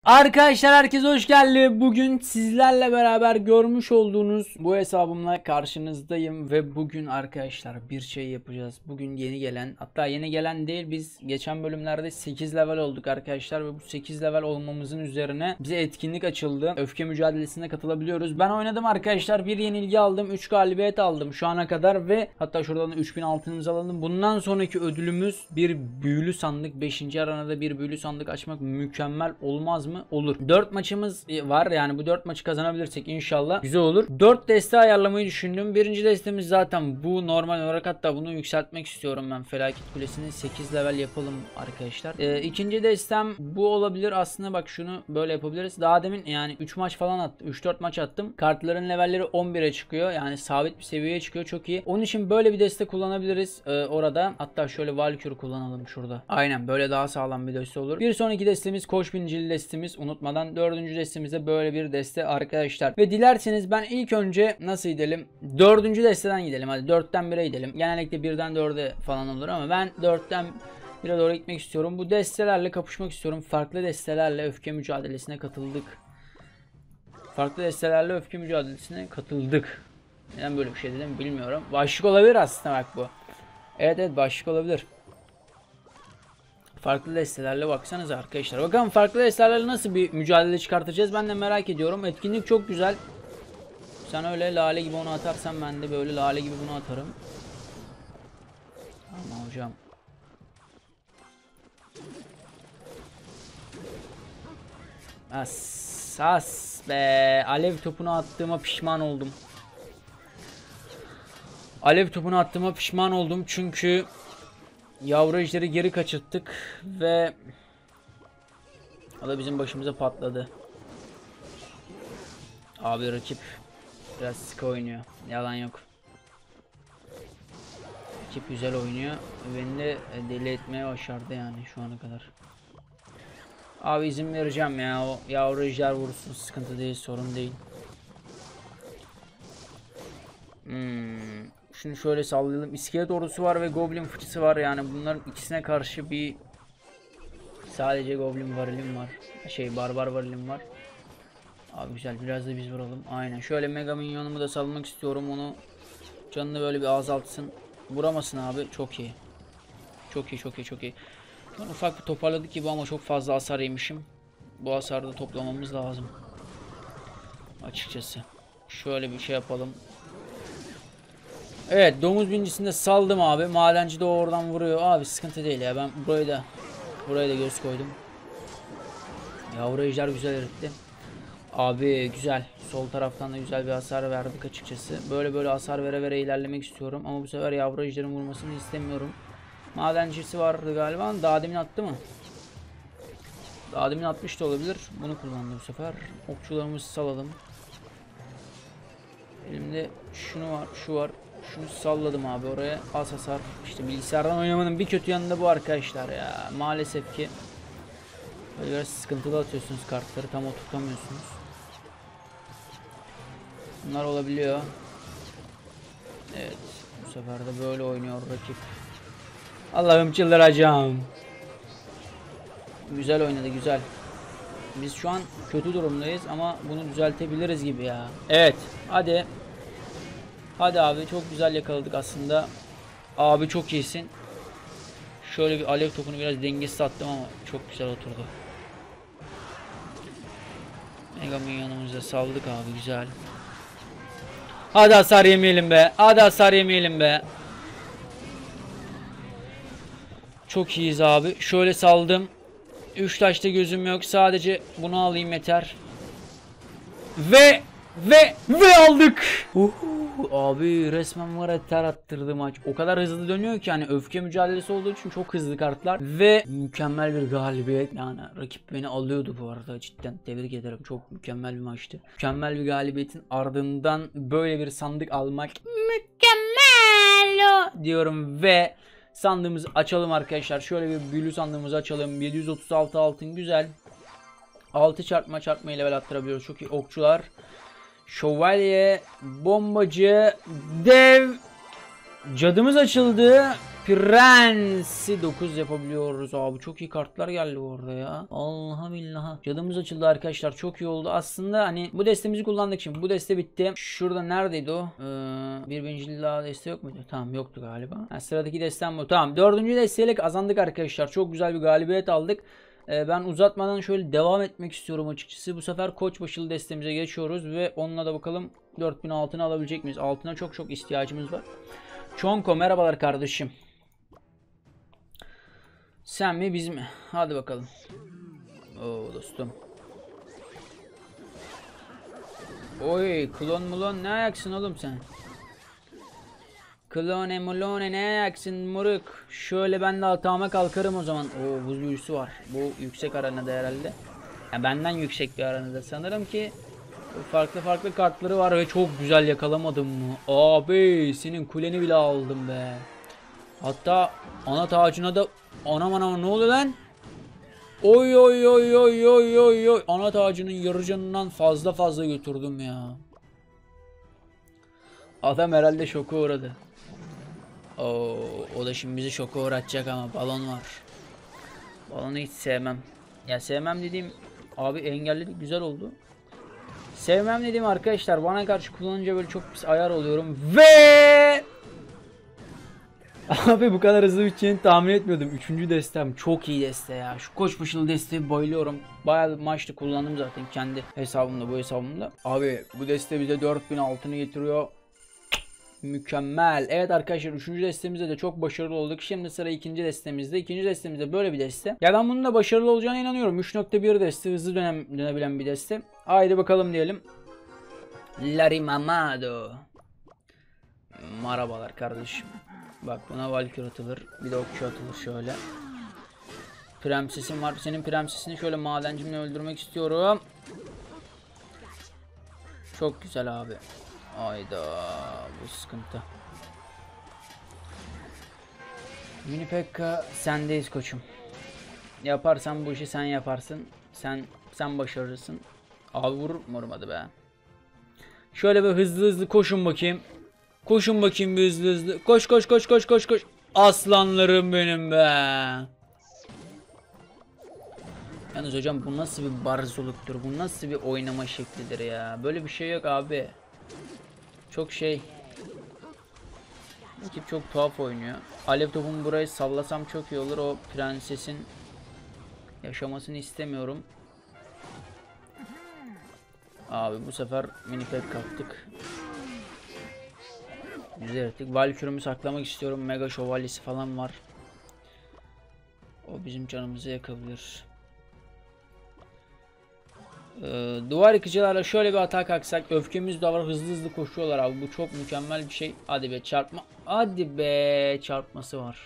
Arkadaşlar herkese hoş geldi. Bugün sizlerle beraber görmüş olduğunuz bu hesabımla karşınızdayım ve bugün arkadaşlar bir şey yapacağız. Bugün yeni gelen, hatta yeni gelen değil, biz geçen bölümlerde 8 level olduk arkadaşlar ve bu 8 level olmamızın üzerine bize etkinlik açıldı. Öfke mücadelesine katılabiliyoruz. Ben oynadım arkadaşlar, bir yenilgi aldım, 3 galibiyet aldım şu ana kadar ve hatta şuradan da 3000 altınımızı alalım. Bundan sonraki ödülümüz bir büyülü sandık. 5. aranada bir büyülü sandık açmak mükemmel olmaz mı? Olur. 4 maçımız var, yani bu 4 maçı kazanabilirsek inşallah güzel olur. 4 deste ayarlamayı düşündüm. Birinci destemiz zaten bu normal olarak, hatta bunu yükseltmek istiyorum ben. Felaket Kulesi'ni 8 level yapalım arkadaşlar. İkinci destem bu olabilir aslında, bak şunu böyle yapabiliriz. Daha demin yani 3 maç falan attım. 3-4 maç attım. Kartların levelleri 11'e çıkıyor. Yani sabit bir seviyeye çıkıyor. Çok iyi. Onun için böyle bir deste kullanabiliriz orada. Hatta şöyle Valkyrie kullanalım şurada. Aynen, böyle daha sağlam bir deste olur. Bir sonraki destemiz Koç binicili destemiz. Unutmadan 4. destemizde böyle bir deste arkadaşlar. Ve dilerseniz ben ilk önce nasıl gidelim? 4. desteden gidelim. Hadi 4'ten 1'e gidelim. Genellikle 1'den 4'e falan olur ama ben 4'ten 1'e doğru gitmek istiyorum. Bu destelerle kapışmak istiyorum. Farklı destelerle öfke mücadelesine katıldık. Farklı destelerle öfke mücadelesine katıldık. Neden böyle bir şey dedim bilmiyorum. Başlık olabilir aslında, bak bu. Evet başlık olabilir. Farklı destelerle baksanıza arkadaşlar. Bakalım farklı destelerle nasıl bir mücadele çıkartacağız, ben de merak ediyorum. Etkinlik çok güzel. Sen öyle lale gibi onu atarsan ben de böyle lale gibi bunu atarım. Ama hocam. As be. Alev topunu attığıma pişman oldum. Alev topunu attığıma pişman oldum çünkü yavru ejderi geri kaçırttık ve o da bizim başımıza patladı. Abi rakip biraz sıkı oynuyor. Yalan yok. Rakip güzel oynuyor. Beni de deli etmeye başardı yani şu ana kadar. Abi izin vereceğim ya. O yavru ejder vursun. Sıkıntı değil, sorun değil. Şunu şöyle sallayalım. İskelet ordusu var ve goblin fıçısı var. Yani bunların ikisine karşı bir sadece goblin varilim var. Barbar varilim var. Abi güzel, biraz da biz vuralım. Aynen. Şöyle mega minyonumu da salmak istiyorum. Onu canını böyle bir azaltsın. Vuramasın abi. Çok iyi. Çok iyi, çok iyi, çok iyi. Şu an ufak bir toparladık gibi ama çok fazla hasar yemişim. Bu hasarı da toplamamız lazım. Açıkçası. Şöyle bir şey yapalım. Evet, domuz bincisini de saldım abi. Madenci de oradan vuruyor. Abi sıkıntı değil ya. Ben buraya da göz koydum. Yavru ejder güzel eritti. Abi güzel. Sol taraftan da güzel bir hasar verdik açıkçası. Böyle hasar vere ilerlemek istiyorum. Ama bu sefer yavru ejderin vurmasını istemiyorum. Madencisi vardı galiba. Daha demin attı mı? Daha demin atmış da olabilir. Bunu kullandı bu sefer. Okçularımızı salalım. Elimde şunu var, şu var. Şunu salladım abi oraya. Az hasar. İşte bilgisayardan oynamanın bir kötü yanı da bu arkadaşlar ya. Maalesef ki böyle biraz sıkıntılı atıyorsunuz kartları. Tam oturtamıyorsunuz. Bunlar olabiliyor. Evet. Bu sefer de böyle oynuyor rakip. Allah'ım çıldıracağım. Güzel oynadı, güzel. Biz şu an kötü durumdayız ama bunu düzeltebiliriz gibi ya. Evet. Hadi. Hadi abi, çok güzel yakaladık aslında. Abi çok iyisin. Şöyle bir alev topunu biraz dengesiz attım ama çok güzel oturdu. Mega minyonumuzu saldık abi, güzel. Hadi hasar yemeyelim be. Hadi hasar yemeyelim be. Çok iyiyiz abi. Şöyle saldım. 3 taşta gözüm yok. Sadece bunu alayım yeter. Ve aldık. Abi resmen var ya, ter attırdı maç. O kadar hızlı dönüyor ki, yani öfke mücadelesi olduğu için çok hızlı kartlar ve mükemmel bir galibiyet. Yani rakip beni alıyordu bu arada, cidden tebrik ederim. Çok mükemmel bir maçtı. Mükemmel bir galibiyetin ardından böyle bir sandık almak mükemmel diyorum ve sandığımızı açalım arkadaşlar. Şöyle bir büyülü sandığımızı açalım. 736 altın, güzel. 6 çarpma ile level attırabiliyoruz. Çok iyi. Okçular, şövalye, bombacı, dev, cadımız açıldı. Prensi 9 yapabiliyoruz abi. Çok iyi kartlar geldi orada ya. Allah'a billaha. Cadımız açıldı arkadaşlar. Çok iyi oldu. Aslında hani bu destemizi kullandık şimdi. Bu deste bitti. Şurada neredeydi o? Bir birinci daha deste yok muydu? Tamam yoktu galiba. Yani sıradaki destem bu. Tamam. Dördüncü desteyle kazandık arkadaşlar. Çok güzel bir galibiyet aldık. Ben uzatmadan şöyle devam etmek istiyorum açıkçası. Bu sefer Koçbaşılı destemize geçiyoruz ve onunla da bakalım 4000 altını alabilecek miyiz? Altına çok ihtiyacımız var. Çonko merhabalar kardeşim. Sen mi biz mi? Hadi bakalım. Oo dostum. Oy klon mulon ne ayaksın oğlum sen? Klone mulone ne ayaksın moruk? Şöyle ben de atağıma kalkarım o zaman. Oo buz büyüsü var. Bu yüksek aranada herhalde. Ya benden yüksek bir aranada sanırım ki. Farklı kartları var ve çok güzel yakalamadım mı? Abi senin kuleni bile aldım be. Hatta ana tacına da anam ne oluyor lan? Oy. Ana tacının yarı canından fazla götürdüm ya. Adam herhalde şoka uğradı. Oo, o da şimdi bizi şoka uğratacak ama balon var. Balonu hiç sevmem. Ya sevmem dediğim abi engelledik güzel oldu. Sevmem dediğim arkadaşlar bana karşı kullanınca böyle çok pis ayar oluyorum ve abi bu kadar hızlı biteceğini tahmin etmiyordum. Üçüncü destem çok iyi deste ya. Şu Koçbaşılı desteği bayılıyorum. Bayağı maçta kullandım zaten kendi hesabımda bu hesabımda. Abi bu deste bize 4000 altını getiriyor. Mükemmel. Evet arkadaşlar 3. destemizde de çok başarılı olduk. Şimdi sıra 2. destemizde. 2. destemizde böyle bir deste. Ya ben bunun da başarılı olacağına inanıyorum. 3.1 deste hızlı dönebilen bir deste. Haydi bakalım diyelim. Larimamado. Merhabalar kardeşim. Bak buna Valkyrie atılır. Bir de okçu atılır şöyle. Prensesim var. Senin prensesini şöyle madencimle öldürmek istiyorum. Çok güzel abi. Ayda bu sıkıntı. Mini Pekka sendeyiz koçum. Yaparsan bu işi sen yaparsın. Sen başarırsın. Abi vurmadı be. Şöyle bir hızlı koşun bakayım. Koşun bakayım bir hızlı. Koş. Aslanlarım benim be. Yalnız hocam bu nasıl bir barzoluktur? Bu nasıl bir oynama şeklidir ya? Böyle bir şey yok abi. Çok şey. Ekip çok tuhaf oynuyor. Alev topumu burayı sallasam çok iyi olur. O prensesin yaşamasını istemiyorum. Abi bu sefer mini pet kaptık. Güzel ettik. Valkyrie'mi saklamak istiyorum. Mega şövalyesi falan var. O bizim canımızı yakabilir. Duvar yıkıcılarla şöyle bir atak kalksak. Öfkemiz de var. Hızlı koşuyorlar abi. Bu çok mükemmel bir şey. Hadi be çarpma. Hadi be çarpması var.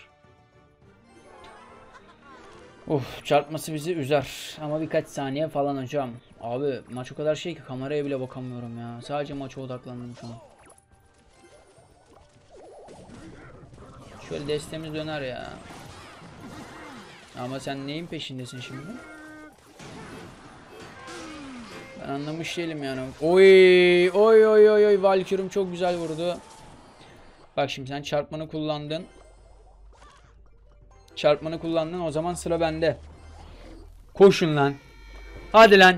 Of çarpması bizi üzer. Ama birkaç saniye falan hocam. Abi maç o kadar şey ki kameraya bile bakamıyorum ya. Sadece maça odaklandım şu an. Şöyle destemiz döner ya. Ama sen neyin peşindesin şimdi? Ben anlamış değilim yani. Oy. Valkyrie'm çok güzel vurdu. Bak şimdi sen çarpmanı kullandın. O zaman sıra bende. Koşun lan. Hadi lan.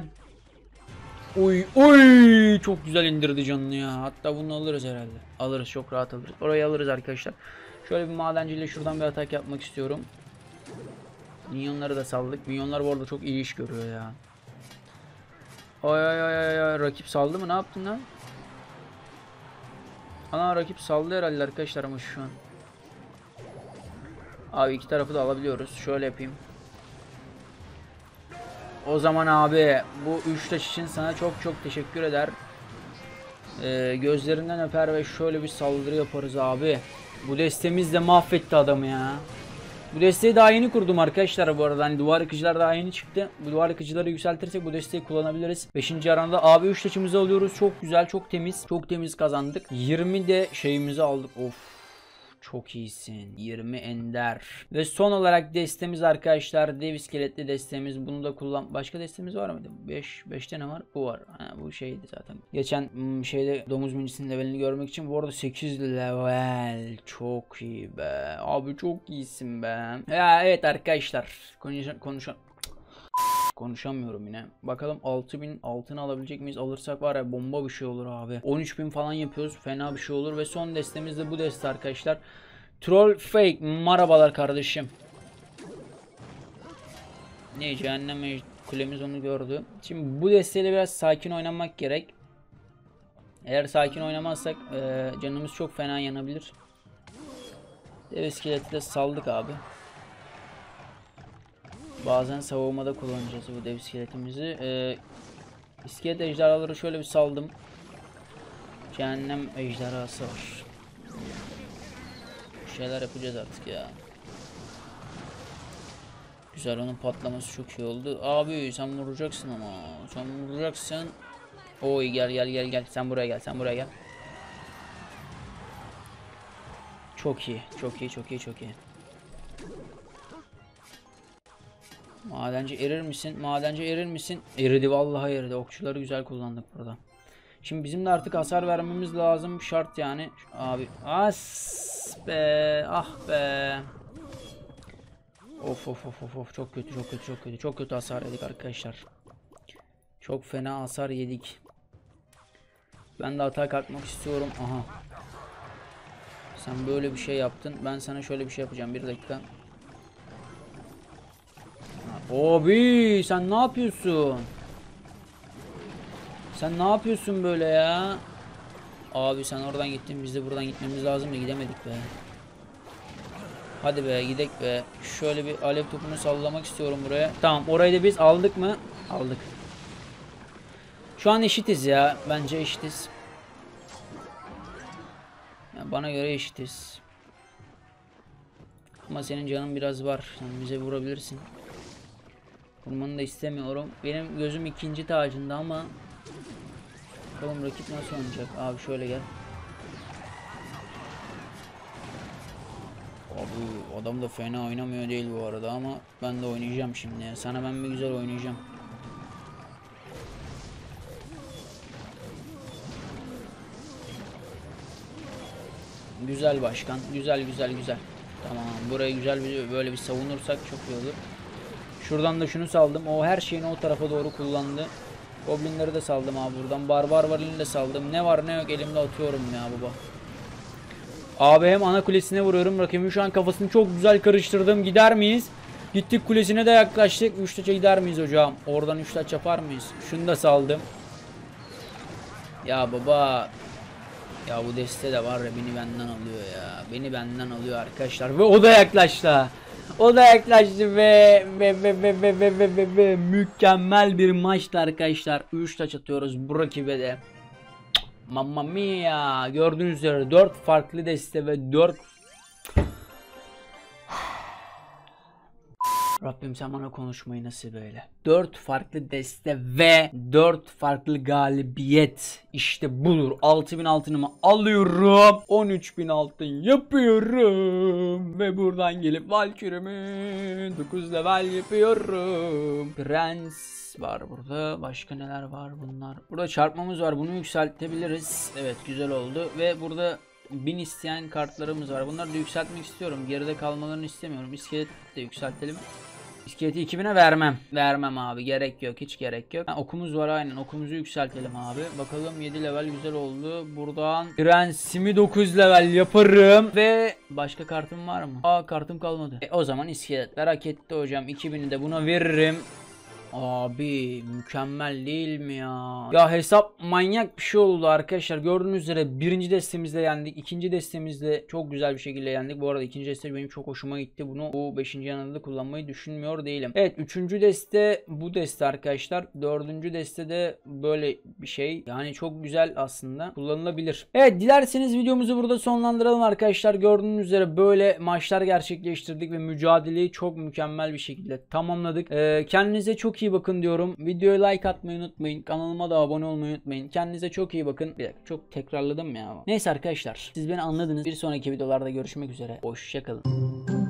Oy çok güzel indirdi canını ya. Hatta bunu alırız herhalde. Alırız çok rahat alırız. Orayı alırız arkadaşlar. Şöyle bir madenciyle şuradan bir atak yapmak istiyorum. Minyonları da saldık. Minyonlar bu arada çok iyi iş görüyor ya. Ay rakip saldı mı? Ne yaptın lan? Ana rakip saldı herhalde arkadaşlar ama şu an. Abi iki tarafı da alabiliyoruz. Şöyle yapayım. O zaman abi bu 3 taş için sana çok teşekkür eder. Gözlerinden öper ve şöyle bir saldırı yaparız abi. Bu destemiz de mahvetti adamı ya. Bu desteği daha yeni kurdum arkadaşlar bu arada. Hani duvar yıkıcılar daha yeni çıktı. Bu duvar yıkıcıları yükseltirsek bu desteği kullanabiliriz. 5. aranda abi 3 taşımızı alıyoruz. Çok güzel, çok temiz. Çok temiz kazandık. 20 de şeyimizi aldık. Of. Çok iyisin. 20 ender. Ve son olarak destemiz arkadaşlar. Dev iskeletli destemiz. Bunu da kullan. Başka destemiz var mıydı? 5'te ne var? Bu var. Ha, bu şeydi zaten. Geçen şeyde domuz minisinin levelini görmek için. Bu arada 8 level. Çok iyi be. Abi çok iyisin be. Ya evet arkadaşlar. Konuşamıyorum yine. Bakalım 6000 altını alabilecek miyiz? Alırsak var ya bomba bir şey olur abi. 13.000 falan yapıyoruz. Fena bir şey olur. Ve son destemiz de bu deste arkadaşlar. Troll fake. Merhabalar kardeşim. Ne cehennem kulemiz onu gördü. Şimdi bu desteyle biraz sakin oynamak gerek. Eğer sakin oynamazsak canımız çok fena yanabilir. Dev iskeleti de saldık abi. Bazen savunmada kullanacağız bu dev iskeletimizi. İskelet ejderhaları şöyle bir saldım. Cehennem ejderhası var. Bir şeyler yapacağız artık ya. Güzel, onun patlaması çok iyi oldu. Abi sen vuracaksın ama. Sen vuracaksın. Oy gel. Sen buraya gel. Çok iyi. Madenci erir misin? Eridi, vallahi eridi. Okçuları güzel kullandık burada. Şimdi bizim de artık hasar vermemiz lazım. Şart yani. Abi. As be. Ah be. Of. Çok kötü hasar yedik arkadaşlar. Çok fena hasar yedik. Ben de atağa kalkmak istiyorum. Aha. Sen böyle bir şey yaptın. Ben sana şöyle bir şey yapacağım. Bir dakika. Abi sen ne yapıyorsun? Sen ne yapıyorsun böyle ya? Abi sen oradan gittin, biz de buradan gitmemiz lazım da gidemedik be. Hadi be gidek be. Şöyle bir alev topunu sallamak istiyorum buraya. Tamam, orayı da biz aldık mı? Aldık. Şu an eşitiz ya. Bence eşitiz. Yani bana göre eşitiz. Ama senin canın biraz var. Sen bize vurabilirsin. Vurmanı da istemiyorum. Benim gözüm ikinci tacında ama bakalım rakip nasıl oynayacak. Abi şöyle gel. Abi adam da fena oynamıyor değil bu arada ama ben de oynayacağım şimdi ya. Sana ben bir güzel oynayacağım. Güzel başkan. Güzel. Tamam, burayı güzel böyle bir savunursak çok iyi olur. Şuradan da şunu saldım. O her şeyini o tarafa doğru kullandı. Goblinleri de saldım abi buradan. Barbar varlığını da saldım. Ne var ne yok elimde atıyorum ya baba. Abi hem ana kulesine vuruyorum. Rakibim şu an kafasını çok güzel karıştırdım. Gider miyiz? Gittik, kulesine de yaklaştık. 3 taça gider miyiz hocam? Oradan 3 taç yapar mıyız? Şunu da saldım. Ya baba. Ya bu deste de var ya, beni benden alıyor ya. Beni benden alıyor arkadaşlar. Ve o da yaklaştı. Ve mükemmel bir maçtı arkadaşlar. 3 taç atıyoruz bu rakibe de. Mamma mia. Gördüğünüz üzere 4 farklı deste ve 4... Rabbim sen bana konuşmayı nasip eyle. 4 farklı deste ve 4 farklı galibiyet. İşte budur. 6000 altınımı alıyorum. 13.000 altın yapıyorum. Ve buradan gelip Valkyrie'mi 9 level yapıyorum. Prens var burada. Başka neler var bunlar? Burada çarpmamız var. Bunu yükseltebiliriz. Evet, güzel oldu. Ve burada 1000 isteyen kartlarımız var. Bunları da yükseltmek istiyorum. Geride kalmalarını istemiyorum. İskelet de yükseltelim. İskeleti 2000'e vermem. Vermem abi. Gerek yok. Hiç gerek yok. Ha, okumuz var aynen. Okumuzu yükseltelim abi. Bakalım 7 level güzel oldu. Buradan prensimi 9 level yaparım. Ve başka kartım var mı? Aa, kartım kalmadı. O zaman iskeletler hak etti hocam. 2000'i de buna veririm. Abi mükemmel değil mi ya? Ya hesap manyak bir şey oldu arkadaşlar. Gördüğünüz üzere birinci destemizde yendik. İkinci destemizde çok güzel bir şekilde yendik. Bu arada ikinci deste benim çok hoşuma gitti. Bunu bu 5. yanında da kullanmayı düşünmüyor değilim. Evet, üçüncü deste bu deste arkadaşlar. Dördüncü deste de böyle bir şey. Yani çok güzel aslında. Kullanılabilir. Evet, dilerseniz videomuzu burada sonlandıralım arkadaşlar. Gördüğünüz üzere böyle maçlar gerçekleştirdik ve mücadeleyi çok mükemmel bir şekilde tamamladık. Kendinize çok iyi çok iyi bakın diyorum. Videoya like atmayı unutmayın. Kanalıma da abone olmayı unutmayın. Kendinize çok iyi bakın. Bir dakika, çok tekrarladım ya. Neyse arkadaşlar, siz beni anladınız. Bir sonraki videolarda görüşmek üzere. Hoşçakalın.